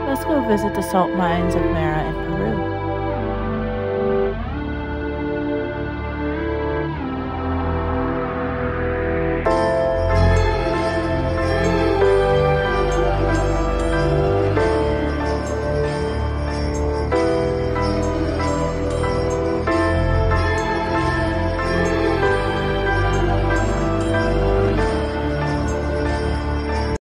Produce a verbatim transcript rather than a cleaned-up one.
Let's go visit the salt mines of Mara in Peru.